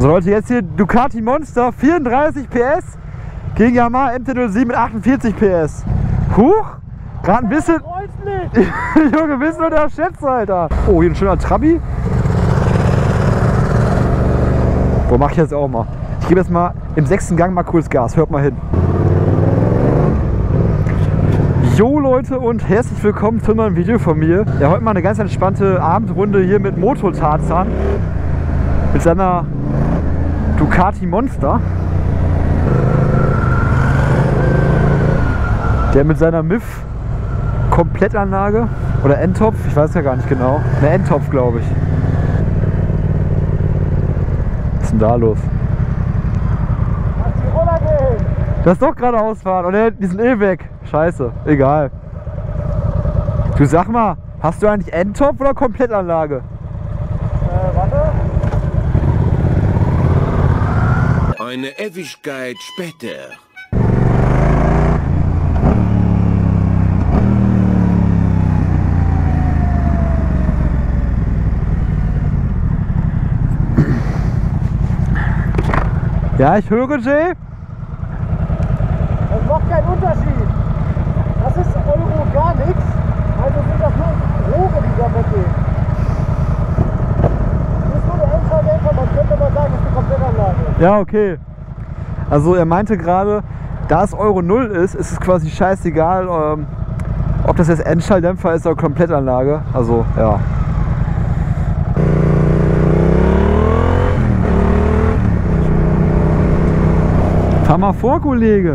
So Leute, jetzt hier Ducati Monster 34 PS gegen Yamaha MT-07 mit 48 PS. Huch, gerade ein bisschen... Junge, ein bisschen unterschätzt, Alter. Oh, hier ein schöner Trabi. Boah, mach ich jetzt auch mal. Ich gebe jetzt mal im 6. Gang mal kurz Gas. Hört mal hin. Jo Leute und herzlich willkommen zu einem neuen Video von mir. Ja, heute mal eine ganz entspannte Abendrunde hier mit Moto Tarzan. Mit seiner Ducati Monster. Der mit seiner MIF Komplettanlage oder Endtopf, ich weiß ja gar nicht genau. Eine Endtopf, glaube ich. Was ist denn da los? Lass die Roller gehen! Das ist doch geradeaus fahren und die sind eh weg. Scheiße, egal. Du sag mal, hast du eigentlich Endtopf oder Komplettanlage? Warte. Eine Ewigkeit später. Ja, ich höre, Jay. Das macht keinen Unterschied. Das ist Euro gar nichts. Also sind das nur Rohre, die da weggehen. Das ist nur der Endschalldämpfer, man könnte aber sagen, das ist eine Komplettanlage. Ja, okay. Also er meinte gerade, da es Euro 0 ist es quasi scheißegal, ob das jetzt Endschalldämpfer ist oder Komplettanlage. Also, ja. Fahr mal vor, Kollege.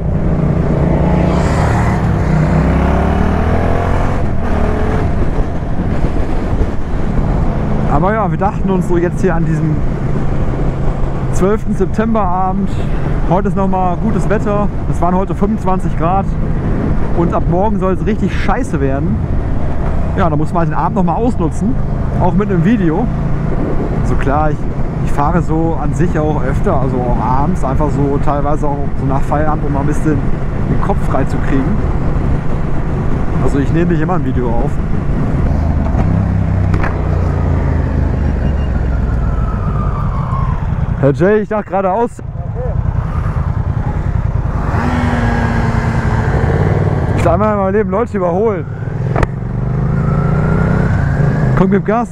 Aber ja, wir dachten uns so jetzt hier an diesem 12. Septemberabend, heute ist nochmal gutes Wetter, es waren heute 25 Grad und ab morgen soll es richtig scheiße werden. Ja, da muss man den Abend nochmal ausnutzen, auch mit einem Video. So klar, ich fahre so an sich auch öfter, also auch abends, einfach so teilweise auch so nach Feierabend, um mal ein bisschen den Kopf frei zu kriegen. Also ich nehme nicht immer ein Video auf. Herr Jay, ich dachte geradeaus. Okay. Ich will einmal in meinem Leben Leute überholen. Komm, gib Gas.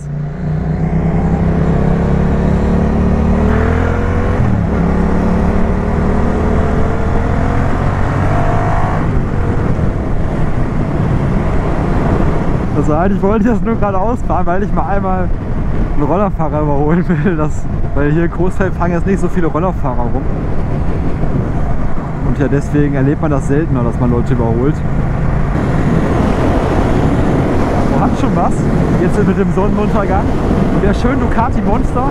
Also eigentlich wollte ich das nur geradeaus fahren, weil ich mal einmal einen Rollerfahrer überholen will. Weil hier in Coesfeld fahren jetzt nicht so viele Rollerfahrer rum. Und ja, deswegen erlebt man das seltener, dass man Leute überholt. Man hat schon was, jetzt mit dem Sonnenuntergang. Der schöne Ducati Monster.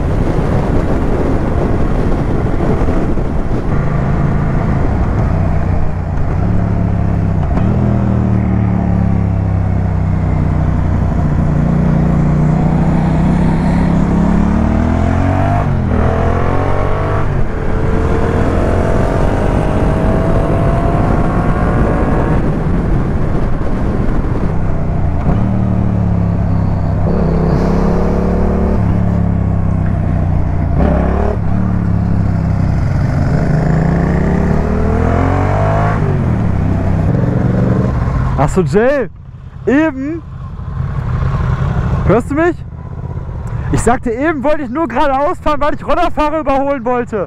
Achso, Jay, eben, hörst du mich? Ich sagte eben, wollte ich nur geradeaus fahren, weil ich Rollerfahrer überholen wollte.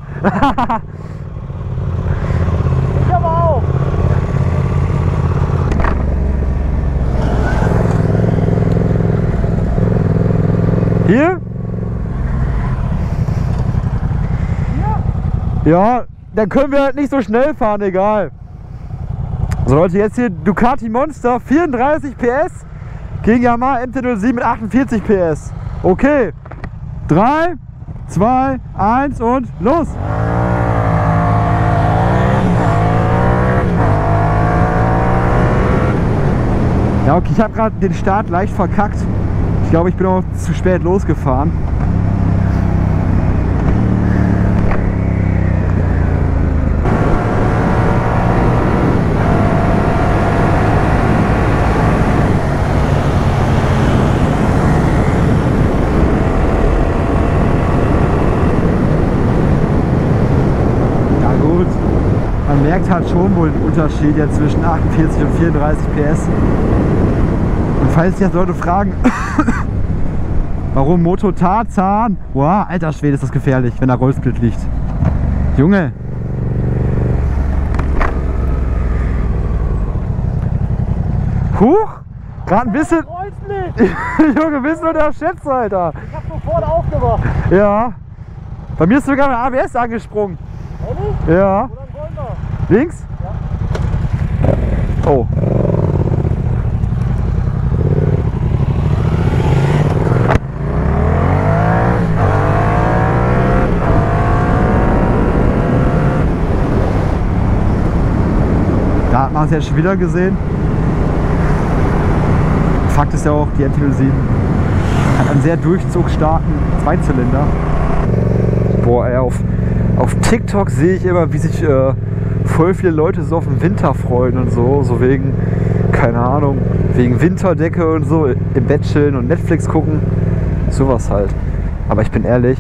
Ich aber auch. Hier? Ja, dann können wir halt nicht so schnell fahren, egal. So Leute, jetzt hier Ducati Monster 34 PS gegen Yamaha MT-07 mit 48 PS. Okay, 3, 2, 1 und los! Ja, okay, ich habe gerade den Start leicht verkackt. Ich glaube, ich bin auch zu spät losgefahren. merkt halt schon wohl einen Unterschied jetzt zwischen 48 und 34 PS. Und falls sich jetzt Leute fragen, warum Moto Tarzan? Wow, alter Schwede, ist das gefährlich, wenn da Rollsplit liegt. Junge. Huch, gerade ein bisschen. Junge, ein bisschen unterschätzt, Alter. Ich hab sofort aufgemacht. Ja. Bei mir ist sogar ein ABS angesprungen. Ehrlich? Ja. Wo dann wollen wir? Links? Ja. Oh. Da hat man es jetzt schon wieder gesehen. Fakt ist ja auch, die NT07 hat einen sehr durchzugsstarken Zweizylinder. Boah, ey, auf TikTok sehe ich immer, wie sich voll viele Leute so auf den Winter freuen und so wegen, keine Ahnung, wegen Winterdecke und so, im Bett chillen und Netflix gucken, sowas halt. Aber ich bin ehrlich,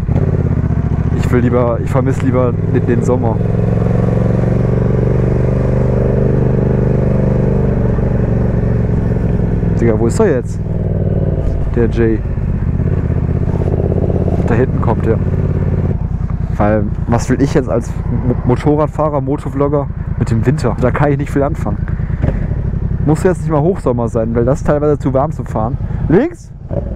ich vermisse lieber den Sommer. Digga, wo ist er jetzt? Der Jay. Da hinten kommt der. Weil, was will ich jetzt als Motorradfahrer, Motovlogger mit dem Winter? Da kann ich nicht viel anfangen. Muss jetzt nicht mal Hochsommer sein, weil das ist teilweise zu warm zu fahren. Links?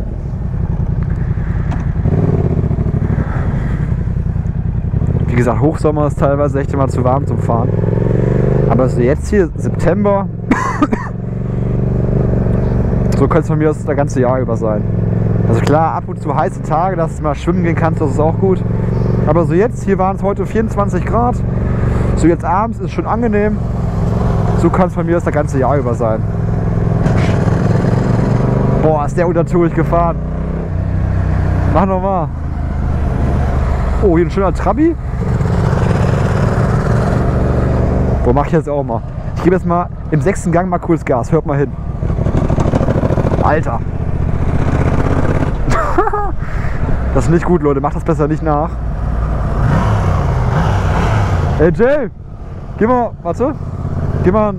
Wie gesagt, Hochsommer ist teilweise echt immer zu warm zum Fahren. Aber so jetzt hier, September, so könnte es von mir aus das ganze Jahr über sein. Also klar, ab und zu heiße Tage, dass du mal schwimmen gehen kannst, das ist auch gut. Aber so jetzt, hier waren es heute 24 Grad. So jetzt abends ist es schon angenehm. So kann es von mir aus das ganze Jahr über sein. Boah, ist der untertourig gefahren. Mach nochmal. Oh, hier ein schöner Trabi. Boah, mach ich jetzt auch mal. Ich gebe jetzt mal im 6. Gang mal kurz Gas. Hört mal hin. Alter. Das ist nicht gut, Leute. Macht das besser nicht nach. Hey Jay, geh mal, warte. Geh mal.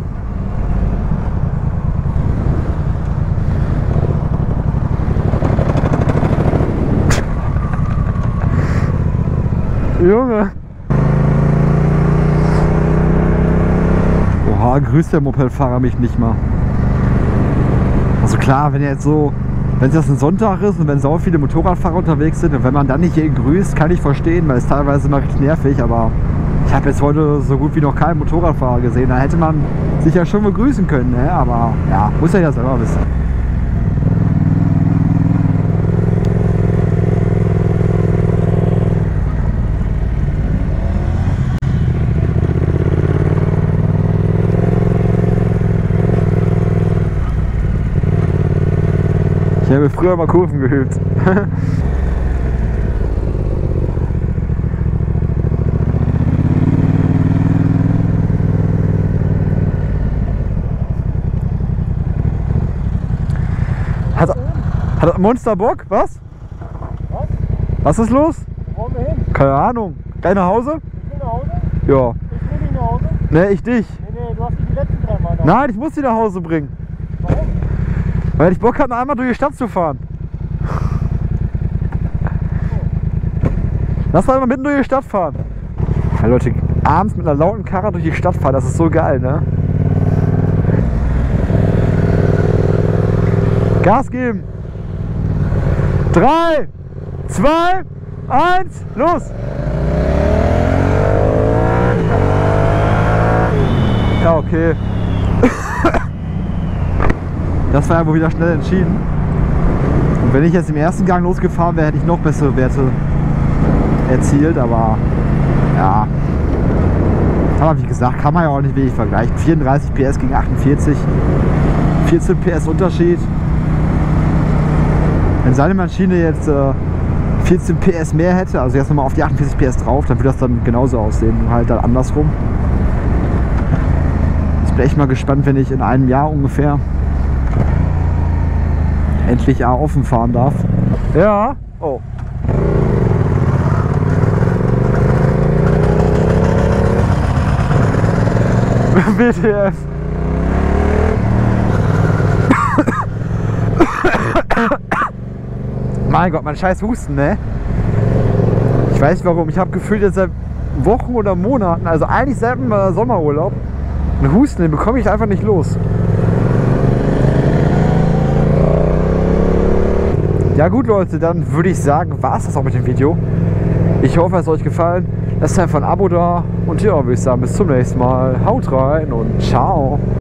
Junge. Oha, grüßt der Mopedfahrer mich nicht mal. Also klar, wenn er jetzt so, wenn es jetzt ein Sonntag ist und wenn so viele Motorradfahrer unterwegs sind und wenn man dann nicht jeden grüßt, kann ich verstehen, weil es teilweise immer richtig nervig, aber ich habe jetzt heute so gut wie noch keinen Motorradfahrer gesehen. Da hätte man sich ja schon begrüßen können, ne? Aber ja, muss er ja selber wissen. Ich habe früher mal Kurven geübt. Hat Monster Bock? Was? Was? Was ist los? Wo wollen wir hin? Keine Ahnung. Gleich nach Hause? Ich will nach Hause? Ja. Ich will nicht nach Hause? Ne, ich dich. Nee, du hast dich die letzten 3 Mal nach. Nein, ich muss dich nach Hause bringen. Warum? Weil ich Bock habe, einmal durch die Stadt zu fahren. Lass mal mitten durch die Stadt fahren. Ja, Leute, abends mit einer lauten Karre durch die Stadt fahren, das ist so geil, ne? Gas geben! 3, 2, 1, los! Ja, okay. Das war ja wohl wieder schnell entschieden. Und wenn ich jetzt im ersten Gang losgefahren wäre, hätte ich noch bessere Werte erzielt, aber ja. Aber wie gesagt, kann man ja auch nicht wirklich vergleichen. 34 PS gegen 48, 14 PS Unterschied. Wenn seine Maschine jetzt 14 PS mehr hätte, also jetzt nochmal auf die 48 PS drauf, dann würde das dann genauso aussehen, nur halt dann andersrum. Ich bin echt mal gespannt, wenn ich in einem Jahr ungefähr endlich offen fahren darf. Ja. Oh. WTF. Mein Gott, mein scheiß Husten, ne? Ich weiß nicht warum. Ich habe gefühlt jetzt seit Wochen oder Monaten, also eigentlich seit dem Sommerurlaub, einen Husten, den bekomme ich einfach nicht los. Ja gut Leute, dann würde ich sagen, war es das auch mit dem Video. Ich hoffe, es hat euch gefallen. Lasst einfach ein Abo da und ja, würde ich sagen, bis zum nächsten Mal. Haut rein und ciao.